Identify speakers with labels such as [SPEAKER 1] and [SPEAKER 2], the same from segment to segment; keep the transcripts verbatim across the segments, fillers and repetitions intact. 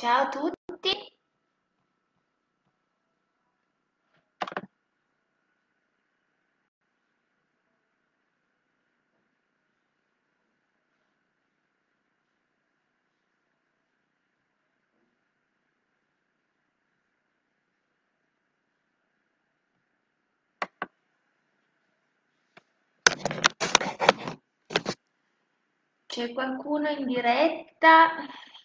[SPEAKER 1] Ciao a tutti. C'è qualcuno in diretta?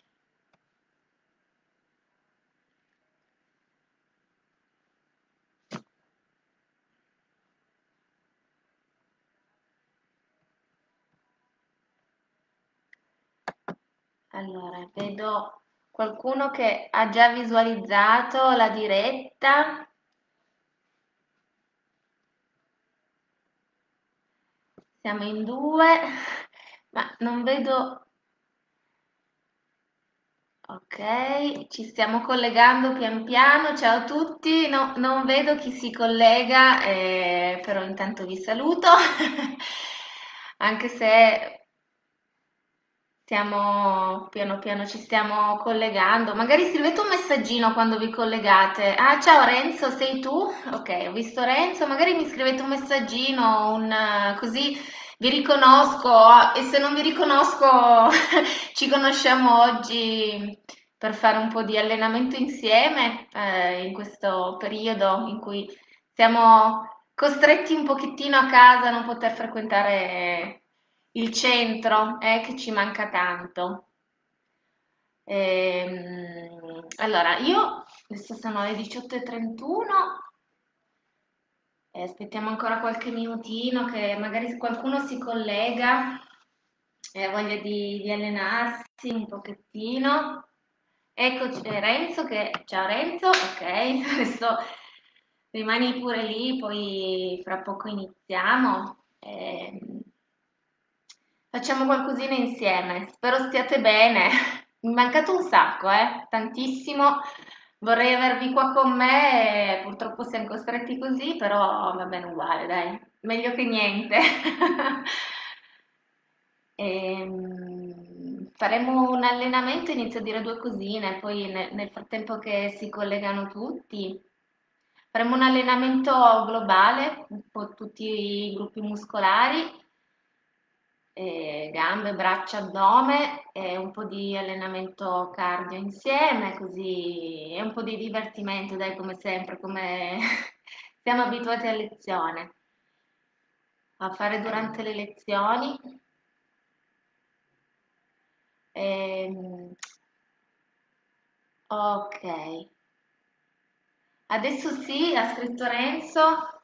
[SPEAKER 1] Allora, vedo qualcuno che ha già visualizzato la diretta. Siamo in due, ma non vedo. Ok, ci stiamo collegando pian piano. Ciao a tutti, no, non vedo chi si collega, eh, però intanto vi saluto, anche se stiamo piano piano ci stiamo collegando. Magari scrivete un messaggino quando vi collegate. Ah, ciao Renzo, sei tu? Ok, ho visto Renzo, magari mi scrivete un messaggino, un, eh, così vi riconosco e se non vi riconosco ci conosciamo oggi per fare un po' di allenamento insieme, eh, in questo periodo in cui siamo costretti un pochettino a casa a non poter frequentare il centro, eh, che ci manca tanto. Ehm, allora, io adesso sono le diciotto e trentuno, e aspettiamo ancora qualche minutino che magari qualcuno si collega e ha voglia di, di allenarsi un pochettino. Eccoci, eh, Renzo che... Ciao Renzo, ok, adesso rimani pure lì, poi fra poco iniziamo. Ehm, facciamo qualcosina insieme, spero stiate bene. Mi è mancato un sacco, eh? Tantissimo. Vorrei avervi qua con me, e purtroppo siamo costretti così, però va bene uguale, dai, meglio che niente. Ehm, faremo un allenamento, inizio a dire due cosine, poi ne- nel frattempo che si collegano tutti, faremo un allenamento globale, un po' tutti i gruppi muscolari, eh, gambe, braccia, addome e un po' di allenamento cardio insieme, così è un po' di divertimento, dai, come sempre, come siamo abituati a lezione, a fare durante le lezioni. Ehm, ok, adesso sì, ha scritto Renzo.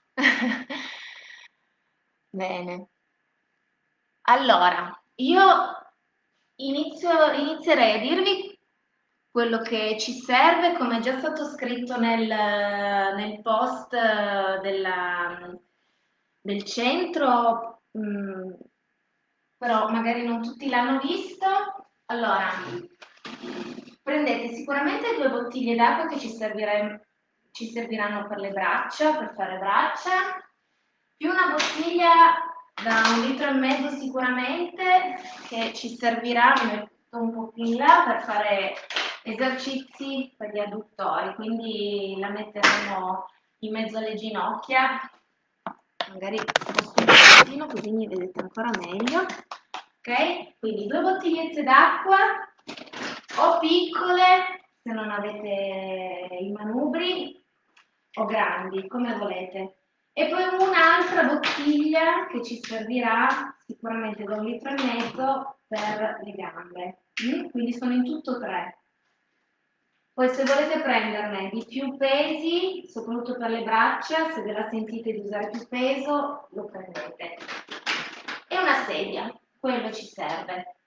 [SPEAKER 1] Bene. Allora, io inizio, inizierei a dirvi quello che ci serve, come è già stato scritto nel, nel post eh, della- del centro, mm, però magari non tutti l'hanno visto. Allora, prendete sicuramente due bottiglie d'acqua che ci servire- ci serviranno per le braccia, per fare braccia, più una bottiglia da un litro e mezzo sicuramente che ci servirà, mi metto un po' più in là, per fare esercizi per gli adduttori, quindi la metteremo in mezzo alle ginocchia, magari sposto un pochettino così mi vedete ancora meglio. Ok? Quindi due bottigliette d'acqua o piccole se non avete i manubri o grandi, come volete. E poi un'altra bottiglia che ci servirà sicuramente da un litro e mezzo per le gambe. Mm? Quindi sono in tutto tre. Poi se volete prenderne di più pesi, soprattutto per le braccia, se ve la sentite di usare più peso, lo prendete. E una sedia, quello ci serve.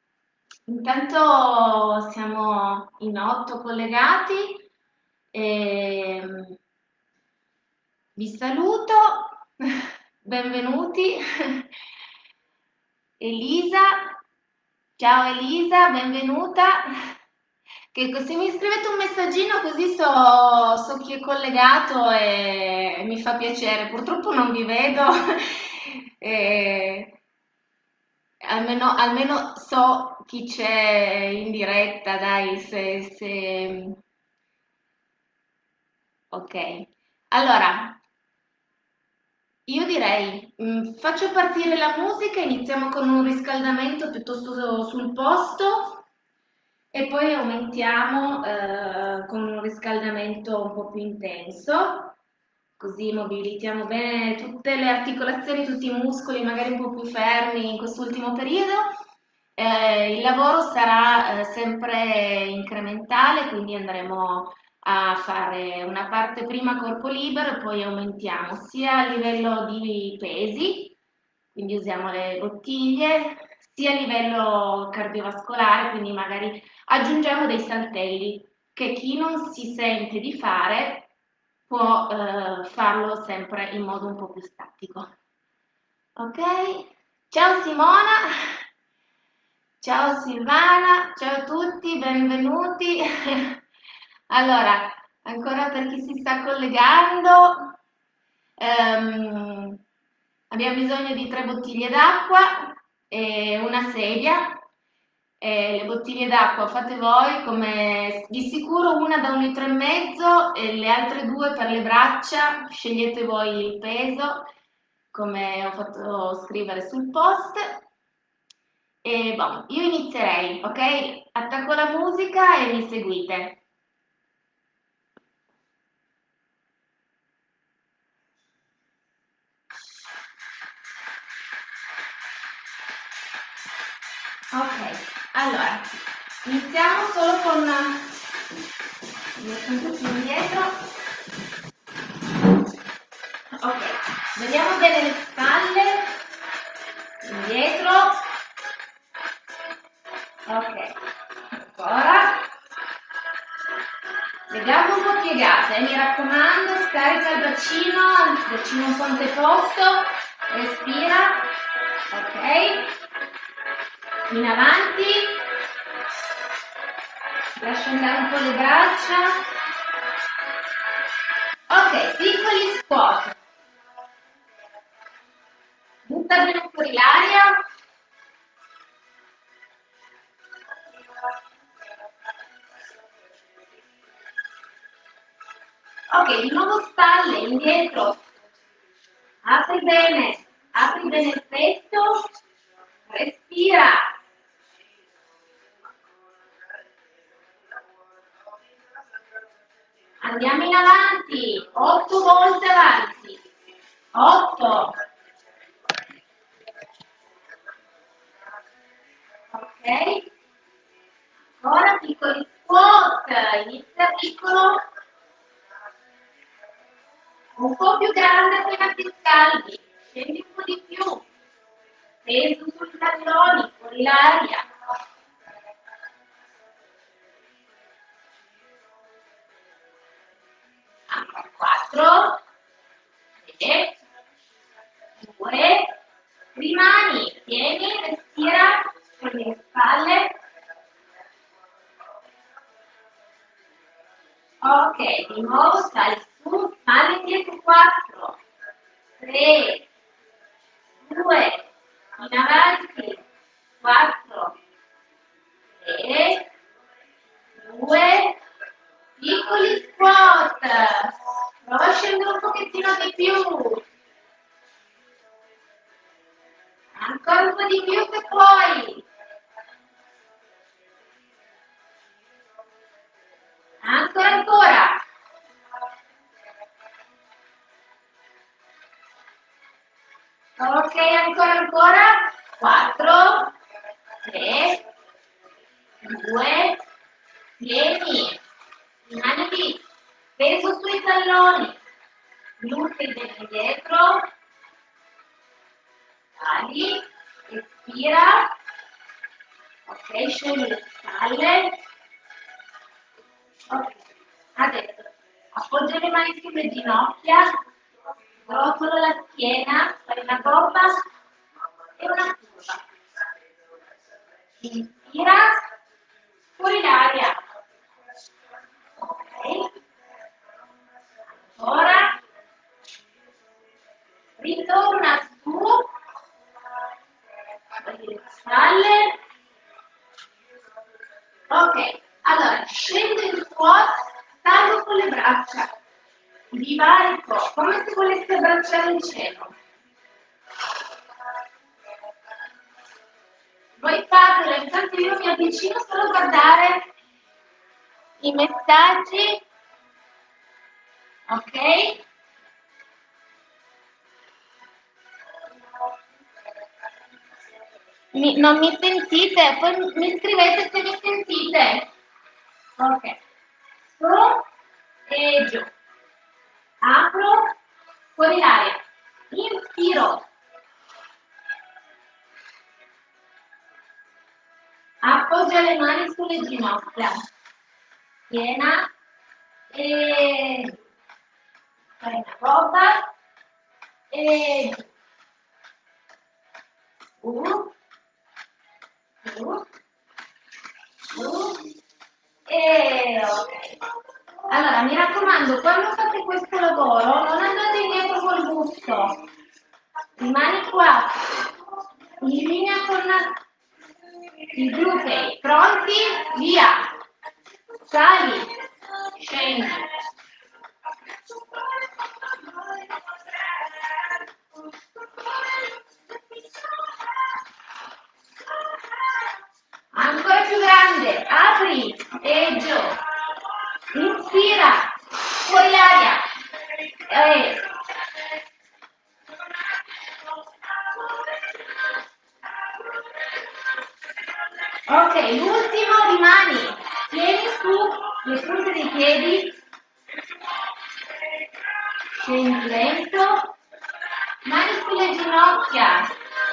[SPEAKER 1] Intanto siamo in otto collegati e vi saluto, benvenuti. Elisa, ciao Elisa, benvenuta. Che se mi scrivete un messaggino così so, so chi è collegato e mi fa piacere. Purtroppo non vi vedo, e almeno, almeno so chi c'è in diretta, dai, se, se... Ok. Allora, io direi, mm, faccio partire la musica, iniziamo con un riscaldamento piuttosto sul posto e poi aumentiamo eh, con un riscaldamento un po' più intenso, così mobilitiamo bene tutte le articolazioni, tutti i muscoli magari un po' più fermi in quest'ultimo periodo. Eh, il lavoro sarà eh, sempre incrementale, quindi andremo a fare una parte prima corpo libero e poi aumentiamo sia a livello di pesi, quindi usiamo le bottiglie, sia a livello cardiovascolare, quindi magari aggiungiamo dei saltelli che chi non si sente di fare può eh, farlo sempre in modo un po' più statico. Ok? Ciao Simona, ciao Silvana, ciao a tutti, benvenuti. Allora, ancora per chi si sta collegando, ehm, abbiamo bisogno di tre bottiglie d'acqua e una sedia. E le bottiglie d'acqua fate voi, come di sicuro una da un litro e mezzo e le altre due per le braccia, scegliete voi il peso, come ho fatto scrivere sul post. E boh, io inizierei, ok? Attacco la musica e mi seguite. Ok, allora, iniziamo solo con... Mi metto tutti indietro. Ok, vediamo bene le spalle, indietro. Ok, ancora. Le gambe un po' piegate, eh, mi raccomando, scarica il bacino, il bacino un po' anteposto, respira. Ok, in avanti, lascio andare un po' le braccia. Ok, piccoli squat. Butta bene fuori l'aria. Ok, di nuovo spalle, indietro. Apri bene, apri bene il petto. Respira. Andiamo in avanti, otto volte avanti. otto. Ok? Ora piccoli squat, inizia piccolo, un po' più grande appena ti scaldi, scendi un po' di più, peso sui talloni, fuori l'aria. Ancora quattro, tre, due, rimani, tieni, respira, prendi le spalle. Ok, di nuovo sali su, spalle indietro, quattro, tre, due, in avanti, quattro, tre, due, piccoli squat, prova a scendere un pochettino di più, ancora un po' di più se puoi, ancora ancora, ok, ancora ancora, quattro, tre, due, tieni, rimani lì, peso sui talloni, glutei bene indietro, sali, respira, ok, scendi le spalle, ok, adesso appoggia le mani sulle ginocchia, rotola la schiena, fai una gobba e una curva. Inspira, fuori l'aria. Ok. Ora ritorna su, togli le spalle, Viva il po', come se volesse abbracciare il cielo. Voi fatelo, intanto io mi avvicino solo a guardare i messaggi, ok? Mi, non mi sentite? Poi mi scrivete se mi sentite. Ok. Su e giù. Apro, fuori l'aria. Inspiro. Appoggia le mani sulle ginocchia. Piena. E fai una roba. E giù. Su. Su. Su. E ok. Allora, mi raccomando, quando fate questo lavoro non andate indietro col busto, rimani qua, in linea con i glutei, pronti? Via! Sali, scendi. Ancora più grande, apri e giù. Inspira, fuori aria. E ok, l'ultimo rimani. Tieni su le punte dei piedi. Scendi lento. Mani sulle ginocchia.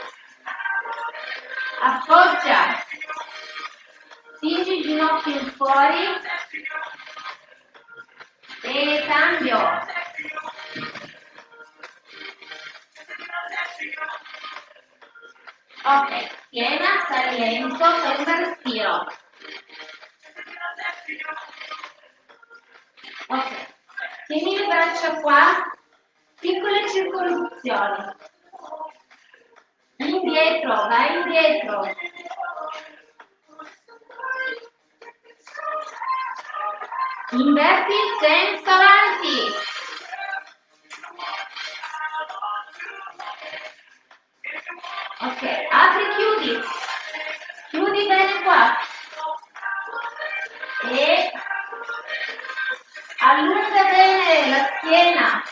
[SPEAKER 1] Appoggia. Spingi il ginocchio in fuori. E cambio. Ok, piena, stai lento, fai un respiro. Ok, tieni le braccia qua, piccole circonvoluzioni. Indietro, vai indietro. Inverti il senso avanti. Ok, apri e chiudi. Chiudi bene qua. E allunga bene la schiena.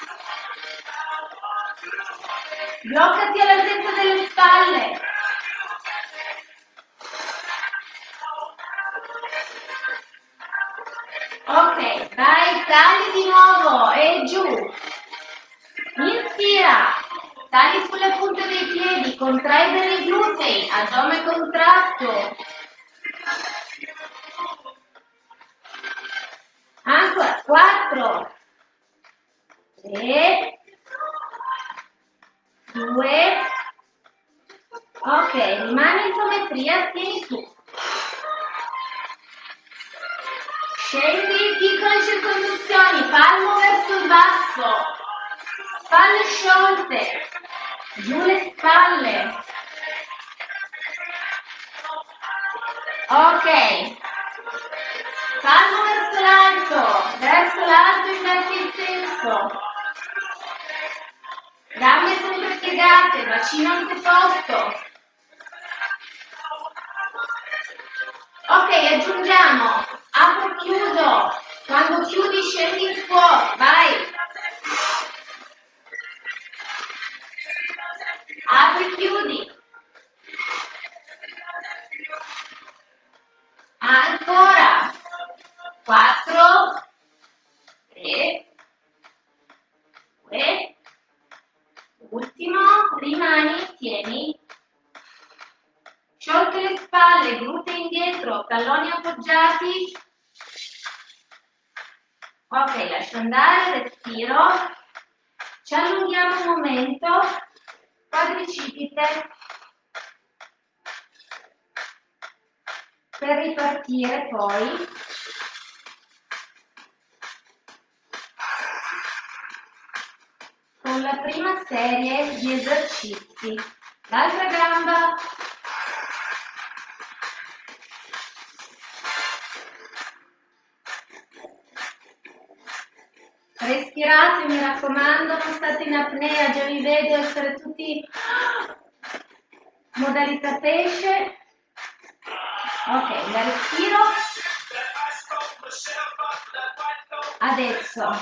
[SPEAKER 1] Bloccati all'altezza delle spalle. Ok, vai, sali di nuovo e giù. Inspira. Sali sulle punte dei piedi, contrai bene i glutei, addome contratto. Ancora, quattro, tre, due, ok, rimani in isometria, tieni su. Scendi, piccole circonduzioni, palmo verso il basso, spalle sciolte, giù le spalle. Ok, palmo verso l'alto, verso l'alto inverti il senso. Gambe sempre piegate, bacino anteposto. Ok, aggiungiamo, apro chiuso, quando chiudi scendi in fuori, vai. Apri chiudi. Ancora. quattro, tre, due, ultimo, rimani, tieni. Sciolte le spalle, glutei indietro, talloni appoggiati. Ok, lascio andare, respiro. Ci allunghiamo un momento. Quadricipite. Per ripartire poi. Con la prima serie di esercizi. L'altra gamba. Respirate, mi raccomando, non state in apnea, già vi vedo essere tutti modalità pesce. Ok, la respiro. Adesso.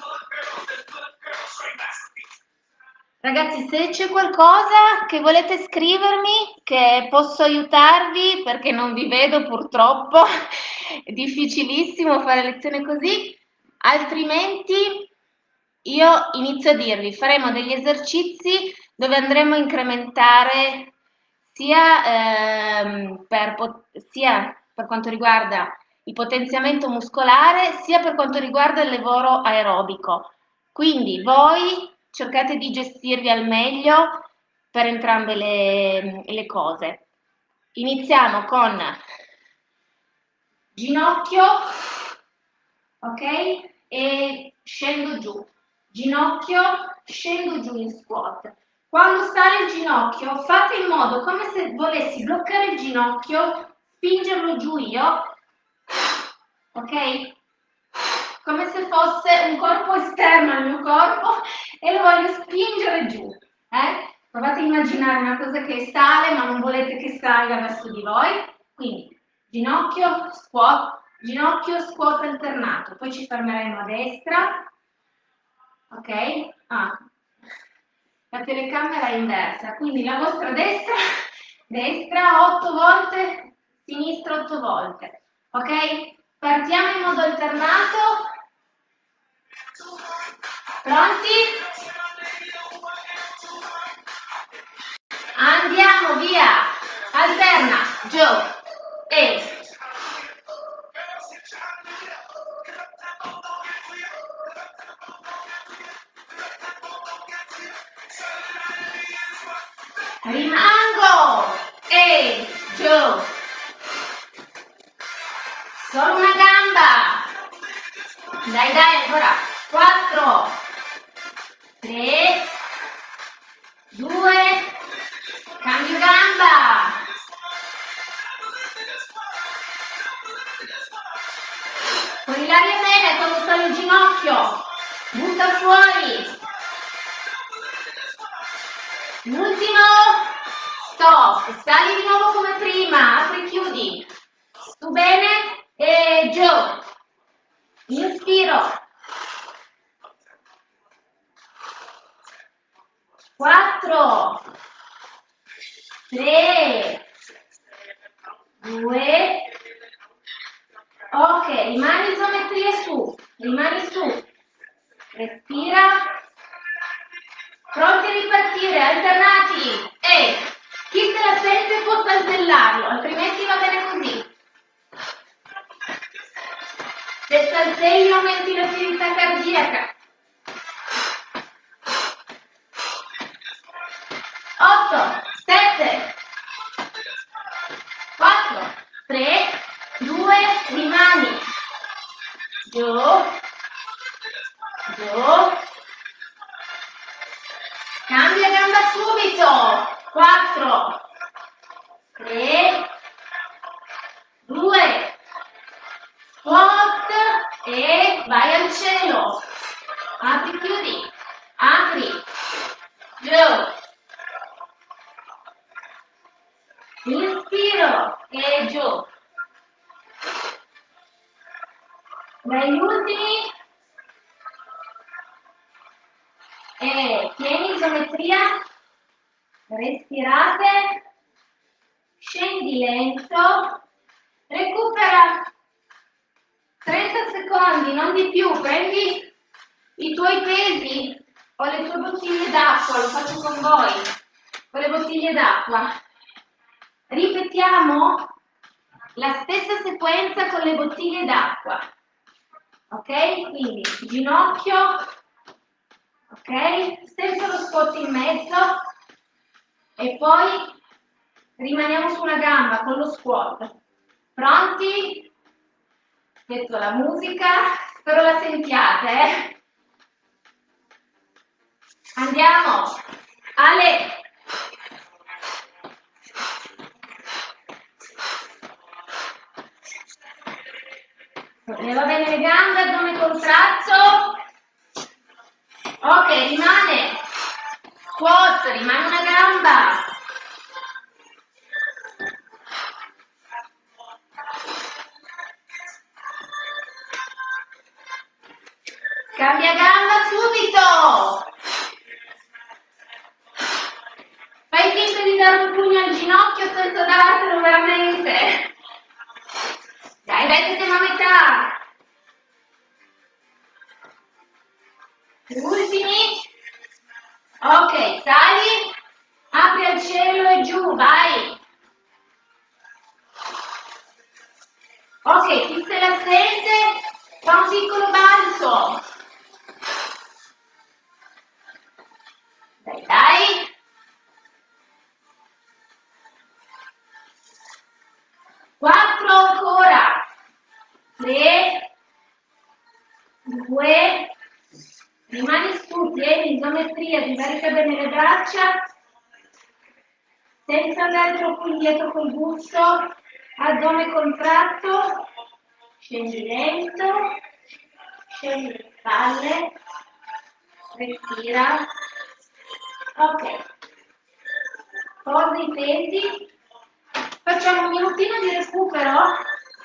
[SPEAKER 1] Ragazzi, se c'è qualcosa che volete scrivermi, che posso aiutarvi, perché non vi vedo purtroppo, è difficilissimo fare lezione così, altrimenti io inizio a dirvi, faremo degli esercizi dove andremo a incrementare sia, ehm, per, po- sia per quanto riguarda il potenziamento muscolare, sia per quanto riguarda il lavoro aerobico. Quindi voi cercate di gestirvi al meglio per entrambe le, le cose. Iniziamo con ginocchio, ok? E scendo giù. Ginocchio, scendo giù in squat. Quando sale il ginocchio, fate in modo come se volessi bloccare il ginocchio, spingerlo giù io, ok? Come se fosse un corpo esterno al mio corpo e lo voglio spingere giù. Eh? Provate a immaginare una cosa che sale ma non volete che salga verso di voi. Quindi ginocchio, squat, ginocchio, squat alternato. Poi ci fermeremo a destra. Ok? Ah, la telecamera è inversa, quindi la vostra destra, destra otto volte, sinistra otto volte. Ok? Partiamo in modo alternato. Pronti? Andiamo via. Alterna, giù e rimango e giù. Solo una gamba. Dai, dai, ancora. quattro, tre, due, cambio gamba. Con l'aria bene, quando sto il ginocchio. Butta fuori. L'ultimo. Stop. Sali di nuovo come prima. Apri e chiudi. Su bene e giù. Inspiro. quattro, tre, due, ok, rimani isometria su, rimani su, respira, pronti a ripartire, alternati e chi se la sente può saltellarlo, altrimenti va bene così. Se saltelli aumenti l'attività cardiaca. otto, sette, quattro, tre, due, rimani. Giù, giù. Cambia gamba subito. quattro, tre, due, squat e vai al cielo. Apri, chiudi, apri, giù. Inspiro e giù. Dagli ultimi e tieni isometria, respirate, scendi lento, recupera trenta secondi, non di più, prendi i tuoi pesi o le tue bottiglie d'acqua, lo faccio con voi, con le bottiglie d'acqua. Ripetiamo la stessa sequenza con le bottiglie d'acqua, ok? Quindi ginocchio, ok? Senza lo squat in mezzo e poi rimaniamo su una gamba con lo squat. Pronti? Metto la musica, spero la sentiate, eh? Andiamo! Ale! Leva bene le gambe, addome contratto. Ok, rimane squat, rimane una gamba. Cambia gamba subito. Fai finta di dare un pugno al ginocchio senza dartelo veramente. Dai, dai che siamo a metà. Ultimi. Ok, sali, apri al cielo e giù, vai. Ok, chi se la sente, fa un piccolo balzo. Dai, dai. Quattro ancora. Tre, due, rimani su, tieni isometria, ti carica bene le braccia, senza andare troppo indietro col busto, addome contratto, scendi lento, scendi le spalle, respira, ok, posa i pesi, facciamo un minutino di recupero.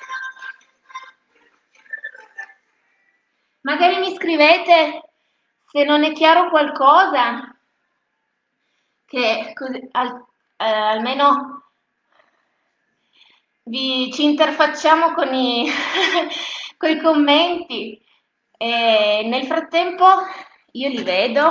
[SPEAKER 1] Magari mi scrivete se non è chiaro qualcosa, che così, al, eh, almeno vi, ci interfacciamo con i, con i commenti. E nel frattempo io li vedo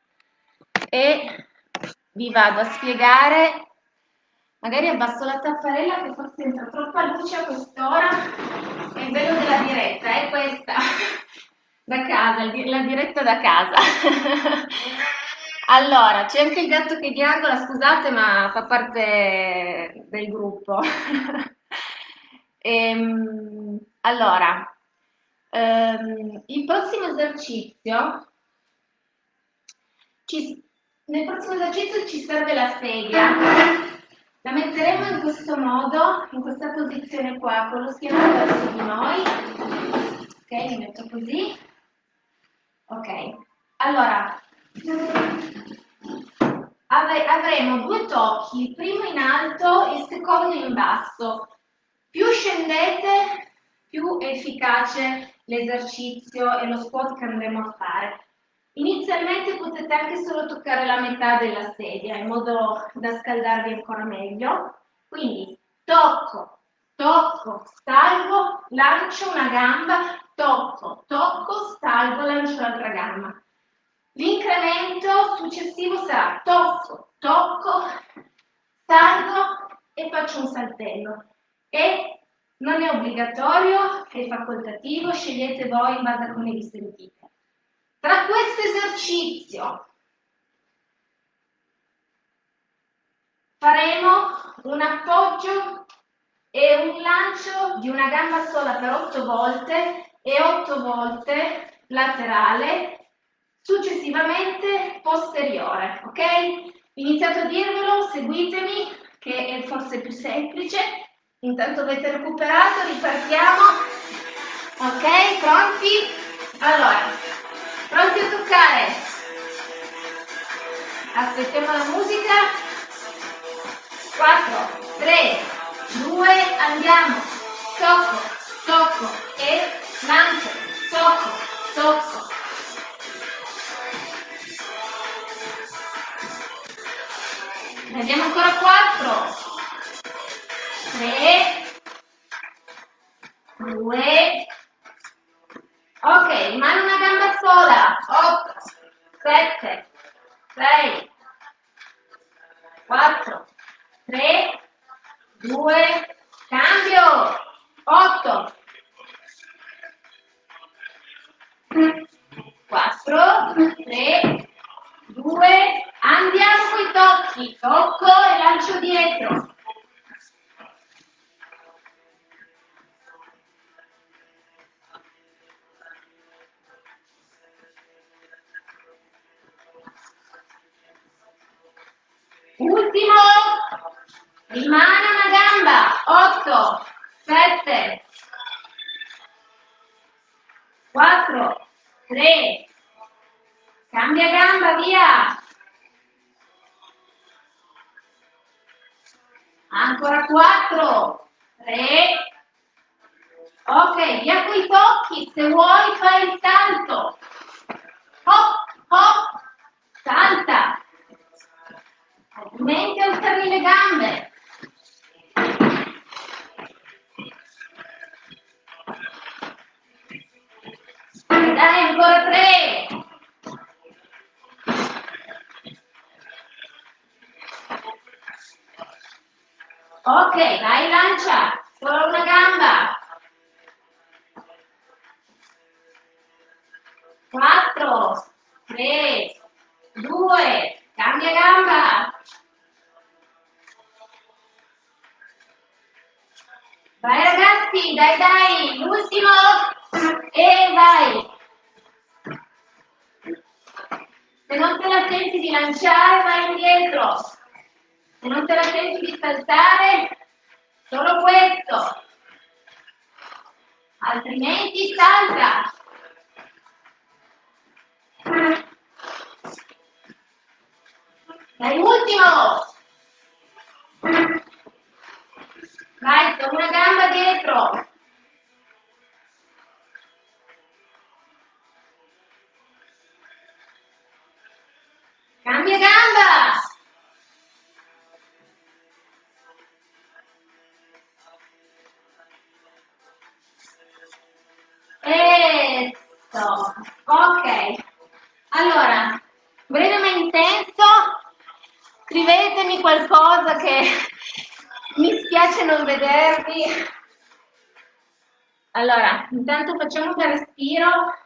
[SPEAKER 1] e vi vado a spiegare. Magari abbasso la tapparella che forse entra troppa luce a quest'ora. È il bello della diretta, è questa. Da casa, la diretta da casa. Allora, c'è anche il gatto che diavola, scusate, ma fa parte del gruppo. Ehm, allora, ehm, il prossimo esercizio, ci, nel prossimo esercizio ci serve la sedia. La metteremo in questo modo, in questa posizione qua, con lo schienale verso di noi. Ok, mi metto così. Ok, allora avremo due tocchi, il primo in alto e il secondo in basso. Più scendete, più è efficace l'esercizio e lo squat che andremo a fare. Inizialmente potete anche solo toccare la metà della sedia in modo da scaldarvi ancora meglio. Quindi tocco, tocco, salgo, lancio una gamba, tocco, tocco, salgo, lancio l'altra gamba. L'incremento successivo sarà tocco, tocco, salgo e faccio un saltello. E non è obbligatorio, è facoltativo, scegliete voi in base a come vi sentite. Tra questo esercizio faremo un appoggio e un lancio di una gamba sola per otto volte e otto volte laterale, successivamente posteriore, ok? Iniziato a dirvelo, seguitemi, che è forse più semplice. Intanto avete recuperato, ripartiamo. Ok, pronti? Allora, pronti a toccare? Aspettiamo la musica. quattro, tre, due, andiamo. Tocco, tocco e lancio. Tocco, tocco. Ne abbiamo ancora quattro. tre, due, ok, rimane una gamba sola. otto, sette, sei, quattro, tre, due, cambio. otto, quattro, tre, due, andiamo con i tocchi. Tocco e lancio dietro. Ultimo, rimane una gamba. otto, sette, quattro, tre, Cambia gamba, via. Ancora quattro, tre. Ok, via coi tocchi, se vuoi fai il salto. Hop, hop, salta. Altrimenti alterni le gambe. Dai, ancora tre. Ok, dai, lancia. Solo una gamba. quattro, tre, due, cambia gamba. Vai ragazzi, dai dai, l'ultimo e vai. Se non te la senti di lanciare, vai indietro. Se non te la senti di saltare, solo questo. Altrimenti salta. Dai, ultimo. Vai, con una gamba dietro. Cambia gamba. Eso. Ok. Allora, breve ma intenso. Scrivetemi qualcosa che mi spiace non vedervi. Allora, intanto facciamo un respiro.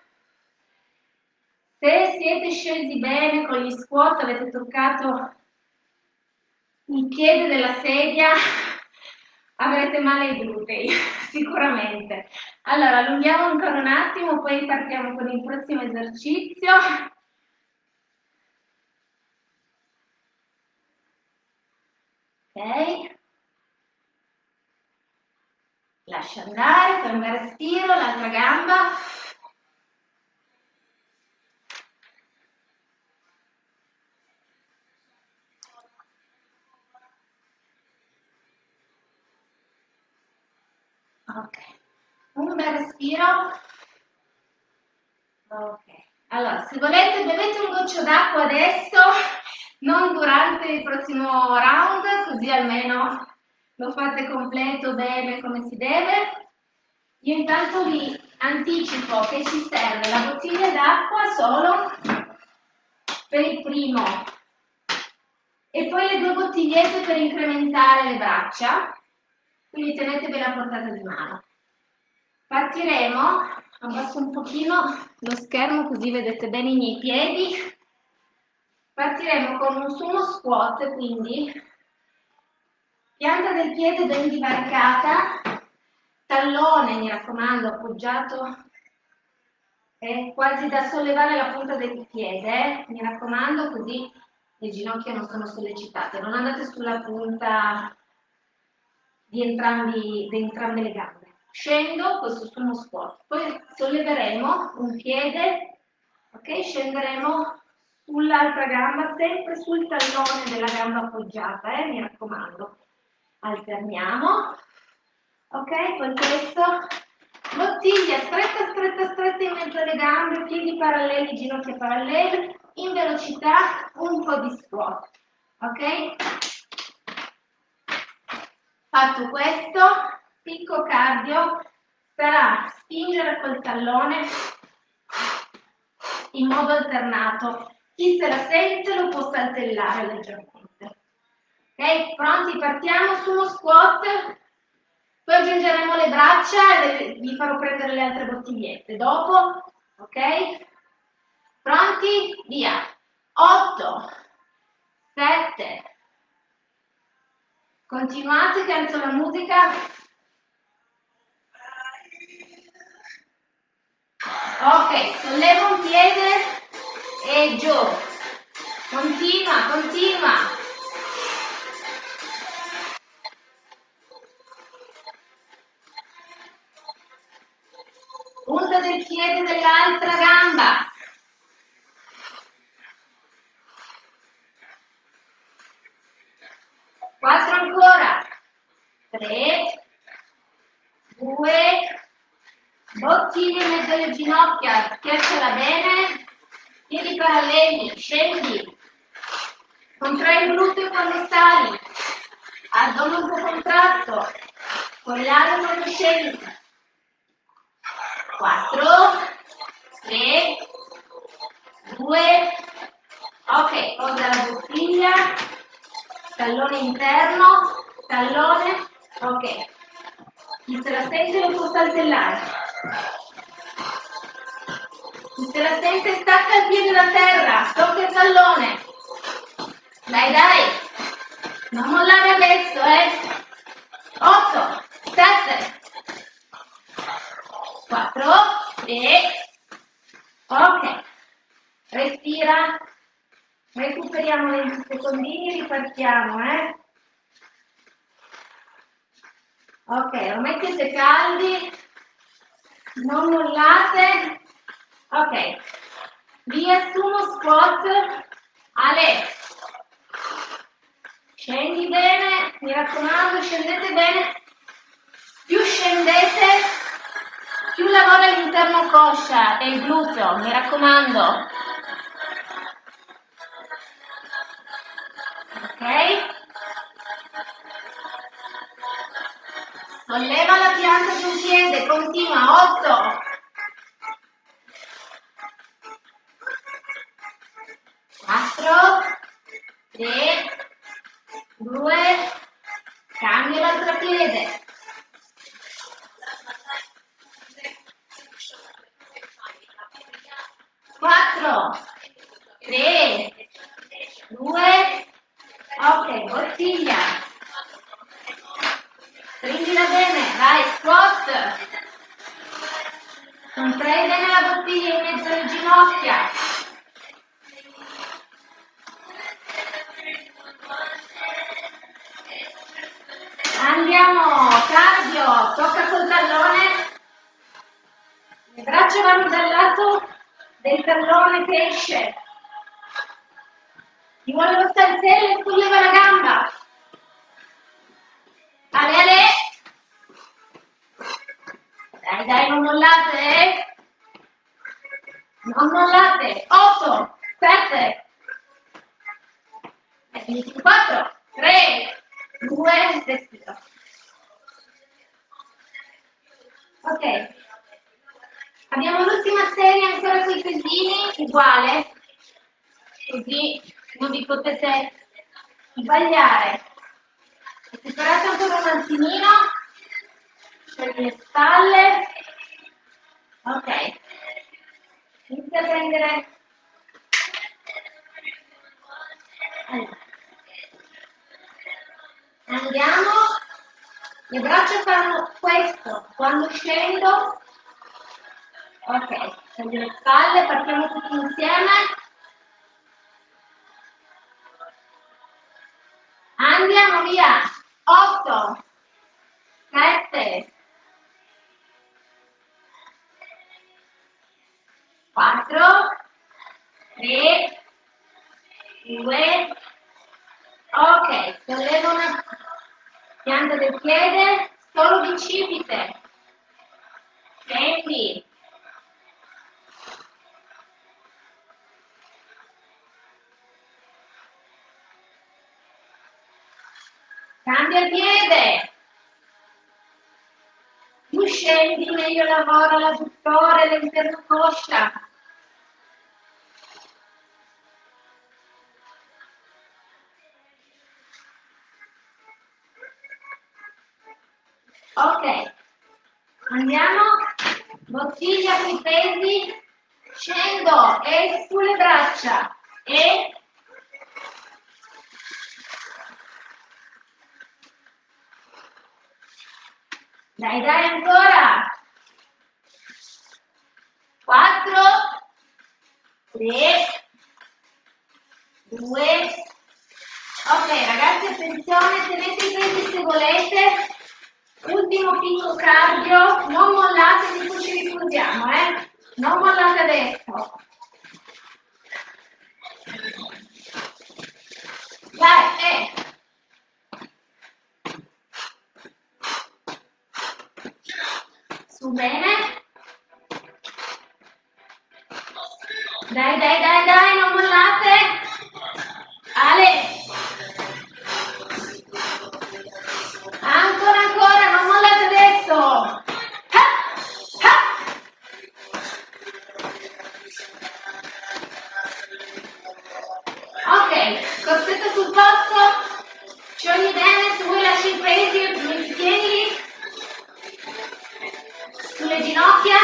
[SPEAKER 1] Se siete scesi bene con gli squat, avete toccato il piede della sedia, avrete male ai glutei, sicuramente. Allora, allunghiamo ancora un attimo, poi partiamo con il prossimo esercizio. Ok. Lascia andare, fai un bel respiro, l'altra gamba. Ok, un bel respiro. Ok, allora se volete bevete un goccio d'acqua adesso, non durante il prossimo round, così almeno lo fate completo bene come si deve. Io intanto vi anticipo che ci serve la bottiglia d'acqua solo per il primo e poi le due bottigliette per incrementare le braccia, quindi tenetevi la portata di mano. Partiremo, abbasso un pochino lo schermo così vedete bene i miei piedi. Partiremo con un sumo squat, quindi pianta del piede ben divaricata, tallone mi raccomando appoggiato, è quasi da sollevare la punta del piede, eh? Mi raccomando così le ginocchia non sono sollecitate, non andate sulla punta di, entrambi, di entrambe le gambe. Scendo questo sumo squat, poi solleveremo un piede, ok? Scenderemo sull'altra gamba, sempre sul tallone della gamba appoggiata, eh? Mi raccomando. Alterniamo, ok? Poi questo, bottiglia stretta, stretta, stretta in mezzo alle gambe, piedi paralleli, ginocchia parallele, in velocità un po' di squat, ok? Fatto questo, picco cardio sarà spingere col tallone in modo alternato. Chi se la sente lo può saltellare leggermente. Ok, pronti? Partiamo su uno squat, poi aggiungeremo le braccia e vi farò prendere le altre bottigliette. Dopo, ok? Pronti? Via! otto, sette, continuate che alzo la musica. Ok, sollevo un piede e giù. Continua, continua. Punta del piede dell'altra gamba. tre, due, bottiglie in mezzo alle ginocchia, schiacciala bene, piedi paralleli, scendi, contrai il gluteo quando sali, addome un po' contratto, collare quando scendi, quattro, tre, due, ok, posa la bottiglia, tallone interno, tallone, ok, chi se la sente lo può saltellare, chi se la sente stacca il piede da terra, tocca il tallone, dai dai, non mollare adesso, eh, otto, sette, quattro, tre, ok, respira, recuperiamo venti secondini, ripartiamo, eh. Ok, ormai siete caldi, non mollate, ok, riassumo squat, Ale, scendi bene, mi raccomando, scendete bene, più scendete, più lavora l'interno coscia e il gluteo, mi raccomando. Ok? Solleva la pianta di un piede, continua, otto. quattro, tre, due, cambia l'altro piede. quattro, tre, due, ok, bottiglia. Prendila bene, vai, squat. Contrai bene la bottiglia in mezzo alle ginocchia. Andiamo, cardio, tocca col tallone. Le braccia vanno dal lato del tallone che esce. Chi vuole lo stanzello solleva la gamba. Ale, ale. Dai, dai, non mollate, eh. Non mollate. otto, sette, quattro, tre, due, respiro. Ok. Abbiamo l'ultima serie ancora con i pesini, uguale. Così non vi potete sbagliare. Recuperate ancora un attimino per le spalle. Ok. Inizia a prendere. Allora. Andiamo. Le braccia fanno questo. Quando scendo. Ok. Prendi le spalle, partiamo tutti insieme. Andiamo via. otto, sette, quattro, tre, due, ok, sollevo una pianta del piede, solo bicipite, scendi, cambia il piede, più scendi meglio lavora l'adduttore, l'interno coscia. Ok, andiamo, bottiglia con i pesi, scendo e sulle braccia e dai dai ancora, quattro, tre, due, ok ragazzi attenzione, tenete i pesi se volete, ultimo picco cardio, non mollate che poi ci riposiamo, eh? Non mollate adesso. Vai, eh! corsetta sul posto, sciogli bene, se vuoi lasci i pesi, tienili sulle ginocchia.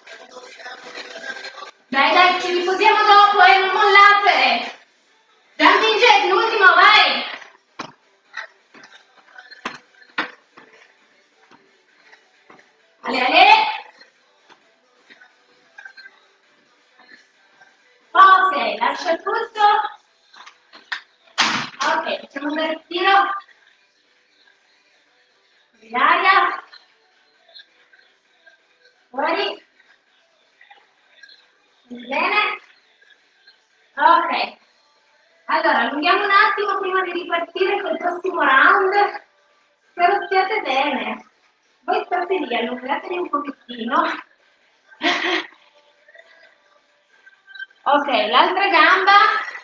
[SPEAKER 1] Dai, dai, ci riposiamo dopo e eh, non mollate. Jumping jack, l'ultimo, vai. Ale, ale. Ok, lascia tutto. Ok, facciamo un bel respiro di aria. Fuori. Bene. Ok. Allora, allunghiamo un attimo prima di ripartire col prossimo round. Spero stiate bene. Voi state lì, allungatevi un pochettino. Ok, l'altra gamba.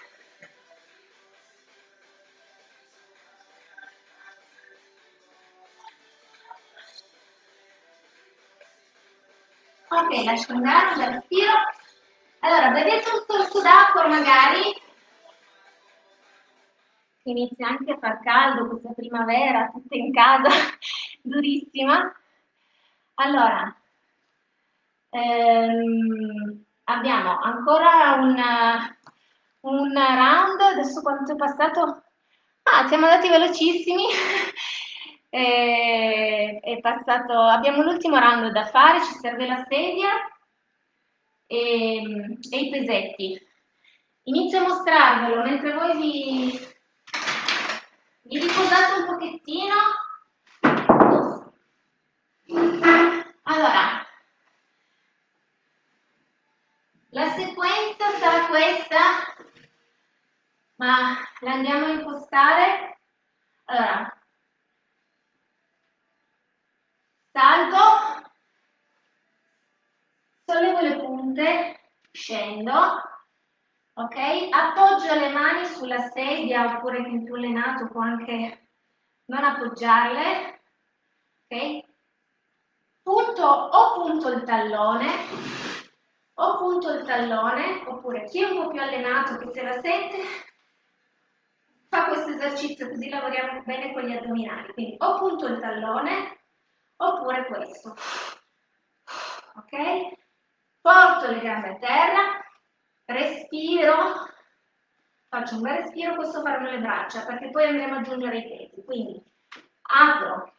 [SPEAKER 1] Ok, lascio andare un bel respiro. Allora, bevete un sorso d'acqua magari. Inizia anche a far caldo questa primavera, tutte in casa, durissima. Allora, ehm, abbiamo ancora un, un round, adesso quanto è passato? Ah, siamo andati velocissimi. è, è passato, abbiamo l'ultimo round da fare, ci serve la sedia e, e i pesetti. Inizio a mostrarvelo mentre voi vi, vi riposate un pochettino. Allora, la sequenza sarà questa, ma la andiamo a impostare. Allora, salgo, sollevo le punte, scendo, ok? Appoggio le mani sulla sedia, oppure chi è più allenato può anche non appoggiarle, ok? Punto o punto il tallone, o punto il tallone, oppure chi è un po' più allenato che se la sente, fa questo esercizio così lavoriamo bene con gli addominali. Quindi o punto il tallone, oppure questo. Ok? Porto le gambe a terra, respiro, faccio un bel respiro, posso farlo le braccia, perché poi andremo ad aggiungere i pesi. Quindi apro,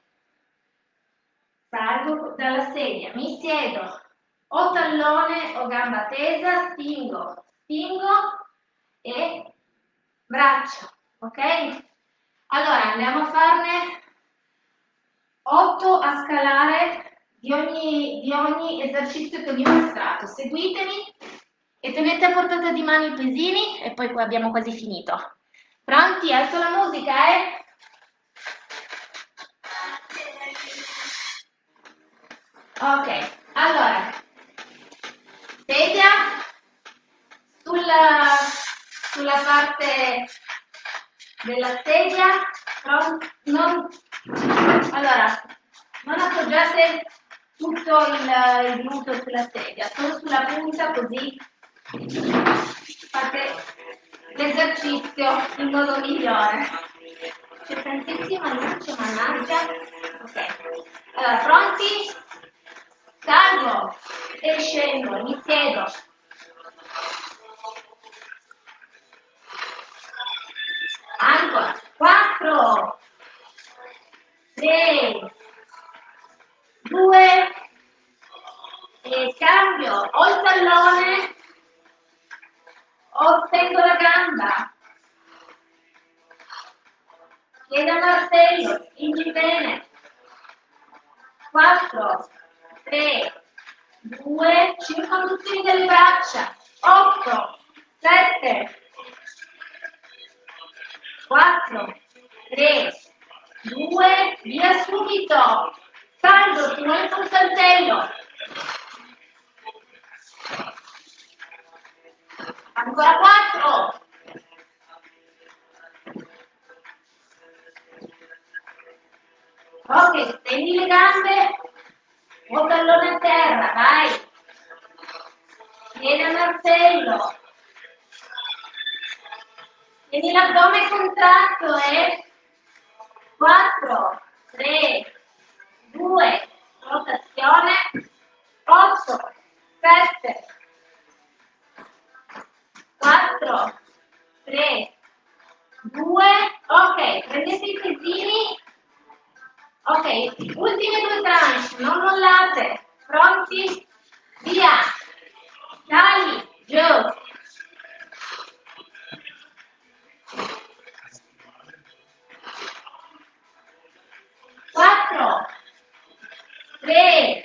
[SPEAKER 1] salgo dalla sedia, mi siedo, o tallone o gamba tesa, spingo, spingo e braccia, ok? Allora andiamo a farne otto a scalare di ogni, di ogni esercizio che vi ho mostrato. Seguitemi e tenete a portata di mano i pesini e poi qua abbiamo quasi finito. Pronti? Alzo la musica, eh? Ok, allora, sedia sulla, sulla parte della sedia, non, allora, non appoggiate tutto il, il gluteo sulla sedia, solo sulla punta, così fate l'esercizio in modo migliore. C'è tantissima luce, mannaggia. Ok, allora, pronti? Salgo e scendo, mi siedo. Ancora, quattro, tre, due, e cambio, o il tallone, o stendo la gamba. Piede a martello, spingi bene. quattro, tre, due, circonduzioni delle braccia. otto, sette, quattro, tre, due, via subito. Salgo, ti muovi sul saltello. Ancora quattro. Ok, stendi le gambe, o tallone a terra, vai. Piede a martello. Quindi l'addome contratto è quattro, tre, due, rotazione, otto, sette, quattro, tre, due, ok, prendete i pesini, ok, ultime due tranche, non mollate, pronti, via, dai, giù. quattro, tre,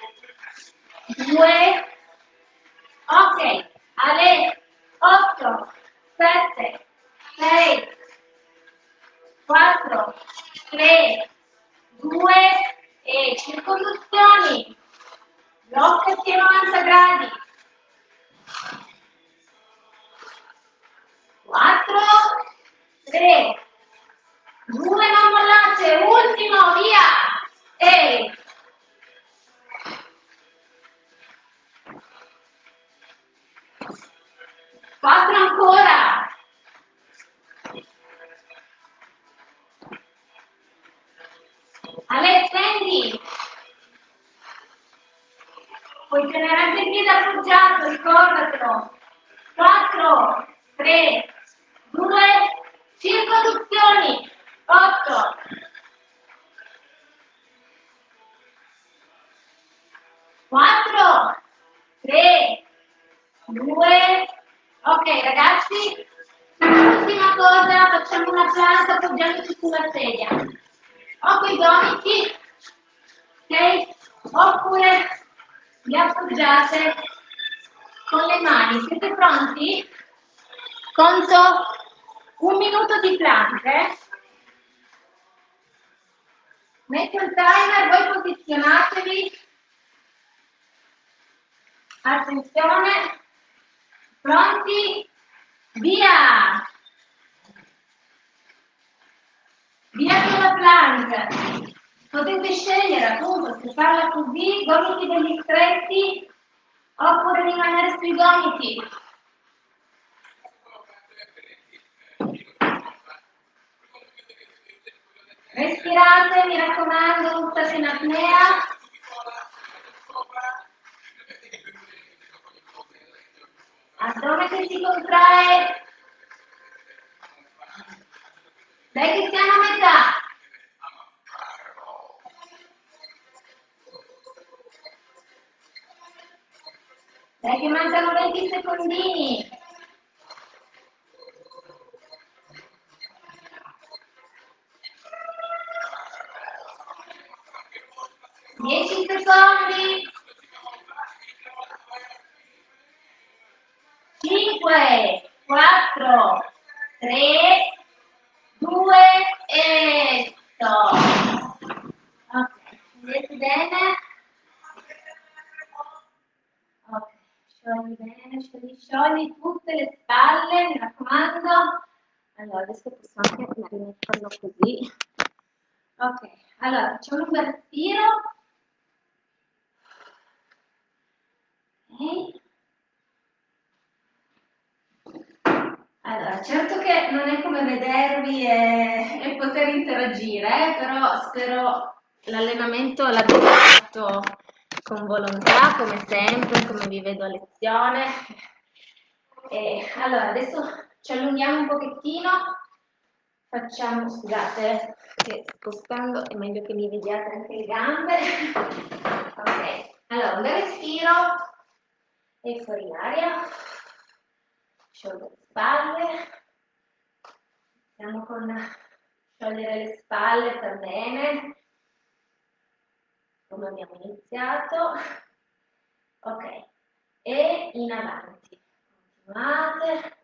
[SPEAKER 1] due, ok, Ale, otto, sette, sei, quattro, tre, due e circonduzioni, bloccati a novanta gradi, quattro, tre, due, non mollate, ultimo, via, e quattro ancora, Ale, stendi, puoi tenere anche il piede appoggiato, ricordatelo, quattro, tre, due, circonduzioni, otto, quattro, tre, due, ok ragazzi, ultima cosa, facciamo una plank appoggiandoci sulla sedia, o coi gomiti, ok? Oppure vi appoggiate con le mani, siete pronti? Conto un minuto di plank, eh? Metto il timer, voi posizionatevi. Attenzione, pronti, via! Via con la plank. Potete scegliere appunto se farla così, gomiti belli stretti, oppure rimanere sui gomiti. Respirate, mi raccomando, non state in apnea. Addome che si contrae. Dai che siamo a metà. Dai che mancano venti secondini. dieci secondi. cinque, quattro, tre, due e stop. Ok, vedete bene? Ok, sciogli bene, sciogli, sciogli tutte le spalle, mi raccomando. Allora, adesso posso anche rimetterlo così. Ok, allora facciamo un bel respiro. Ok. Allora, certo che non è come vedervi e, e poter interagire, eh, però spero l'allenamento l'abbiate fatto con volontà, come sempre, come vi vedo a lezione. E, allora, adesso ci allunghiamo un pochettino, facciamo, scusate, che spostando è meglio che mi vediate anche le gambe. Ok, allora un bel respiro e fuori l'aria. Sciolgo le spalle, iniziamo con sciogliere le spalle per bene, come abbiamo iniziato, ok, e in avanti, continuate,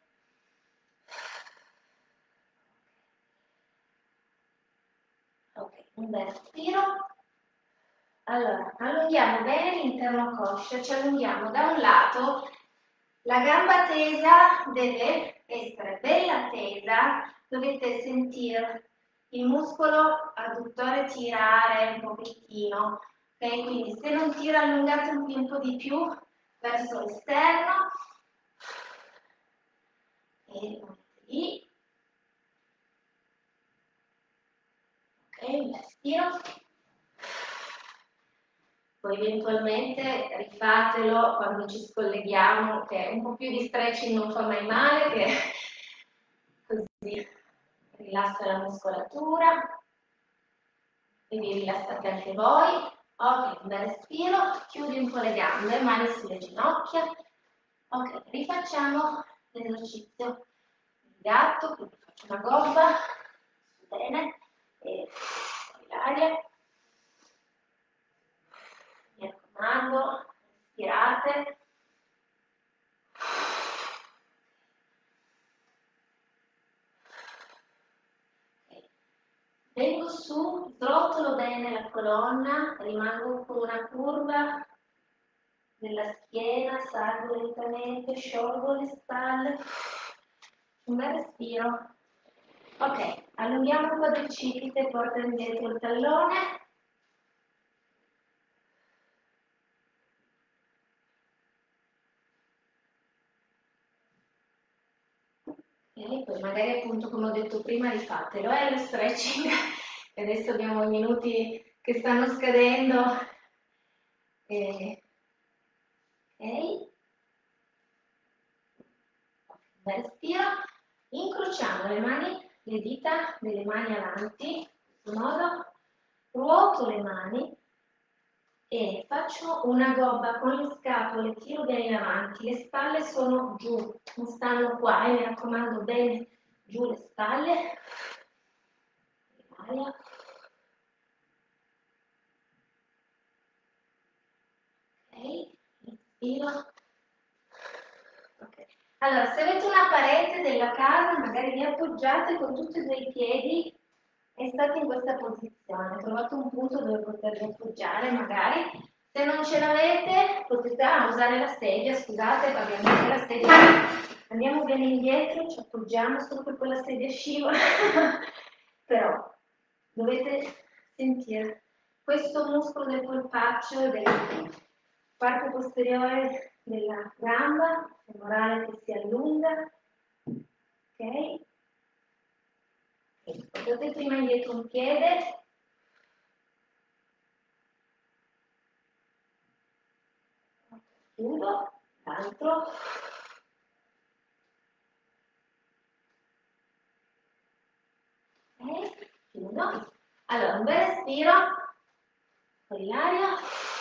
[SPEAKER 1] ok, un bel respiro, allora allunghiamo bene l'interno coscia, ci allunghiamo da un lato. La gamba tesa deve essere bella tesa, dovete sentire il muscolo adduttore tirare un pochettino, ok? Quindi se non tira allungate un po' di più verso l'esterno e lì. respiro. Poi eventualmente rifatelo quando ci scolleghiamo, che un po' più di stretching non fa mai male, che così rilassa la muscolatura e vi rilassate anche voi. Ok, un bel respiro, chiudi un po' le gambe, mani sulle ginocchia. Ok, rifacciamo l'esercizio del gatto, quindi faccio una gobba, bene, e l'aria. Mi raccomando, respirate. Vengo su, srotolo bene la colonna, rimango con una curva della schiena, salgo lentamente, sciolgo le spalle, un bel respiro. Ok, allunghiamo un po' del quadricipite, porta indietro il tallone. E poi magari appunto come ho detto prima rifatelo, eh, lo stretching. E adesso abbiamo i minuti che stanno scadendo. E... ok. Bel respiro. Incrociamo le mani, le dita delle mani avanti, in questo modo. Ruoto le mani e faccio una gobba con le scapole, tiro bene in avanti, le spalle sono giù, non stanno qua, e mi raccomando bene giù le spalle. Aria. Ok, inspiro. Ok. Allora, se avete una parete della casa, magari vi appoggiate con tutti e due i piedi e state in questa posizione. Trovate un punto dove potervi appoggiare, magari. Se non ce l'avete, potete ah, usare la sedia, scusate, abbiamo anche la sedia. Andiamo bene indietro, ci appoggiamo, solo che quella sedia scivola. Però dovete sentire questo muscolo del polpaccio, della parte posteriore della gamba femorale che si allunga. Ok? Portate prima indietro un piede. Chiudo, l'altro. Ok, chiudo. Allora, un bel respiro con l'aria.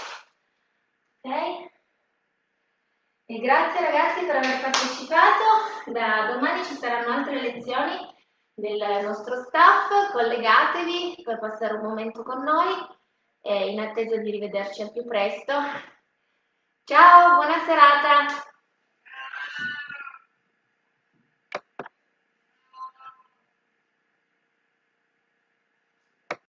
[SPEAKER 1] Ok? E grazie ragazzi per aver partecipato. Da domani ci saranno altre lezioni del nostro staff. Collegatevi per passare un momento con noi e in attesa di rivederci al più presto. Ciao, buona serata!